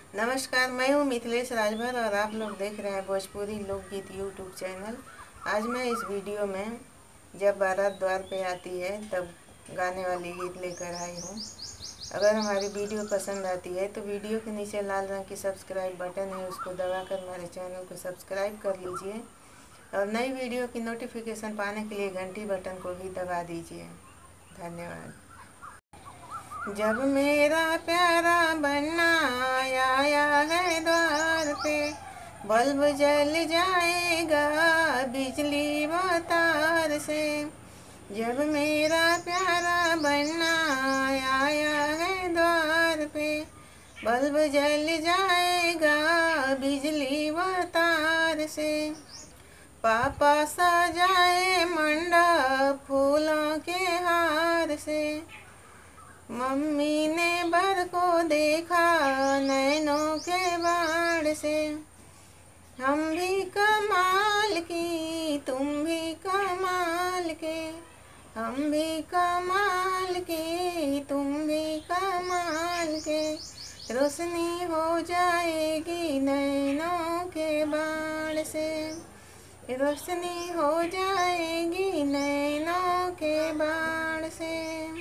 नमस्कार, मैं हूँ मिथिलेश राजभर और आप लोग देख रहे हैं भोजपुरी लोकगीत यूट्यूब चैनल। आज मैं इस वीडियो में जब बारात द्वार पे आती है तब गाने वाली गीत लेकर आई हूँ। अगर हमारी वीडियो पसंद आती है तो वीडियो के नीचे लाल रंग की सब्सक्राइब बटन है, उसको दबाकर हमारे चैनल को सब्सक्राइब कर लीजिए और नई वीडियो की नोटिफिकेशन पाने के लिए घंटी बटन को भी दबा दीजिए। धन्यवाद। जब मेरा प्यारा बन्ना आया है द्वार पे, बल्ब जल जाएगा बिजली व तार से। जब मेरा प्यारा बन्ना आया है द्वार पे, बल्ब जल जाएगा बिजली व तार से। पापा सजाए मंडप फूलों के हार से, मम्मी ने बर को देखा नैनों के बाण से। हम भी कमाल की तुम भी कमाल के, हम भी कमाल की तुम भी कमाल के। रोशनी हो जाएगी नैनों के बाण से, रोशनी हो जाएगी नैनों के बाण से।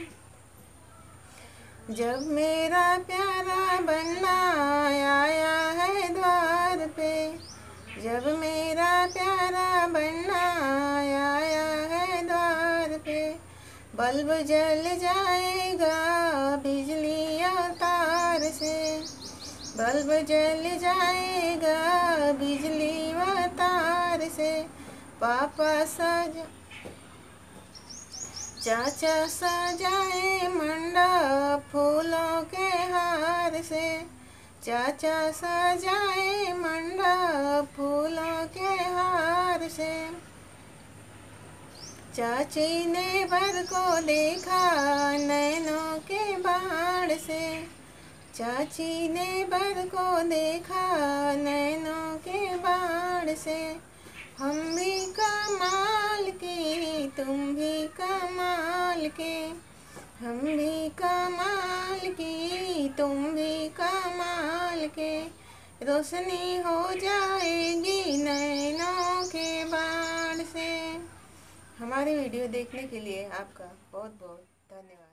जब मेरा प्यारा बन्ना आया है द्वार पे, जब मेरा प्यारा बन्ना आया है द्वार पे, बल्ब जल जाएगा बिजली और तार से। बल्ब जल जाएगा बिजली व तार से। पापा चाचा सजाए मंडप फूलों के हार से। चाचा सजाए मंडप फूलों के हार से। चाची ने बर को देखा नैनों के बाण से। चाची ने बर को देखा नैनों के बाण से। हम भी कमाल की तुम भी कमाल के, हम भी कमाल की तुम भी कमाल के। रोशनी हो जाएगी नैनों के बाण से। हमारी वीडियो देखने के लिए आपका बहुत बहुत धन्यवाद।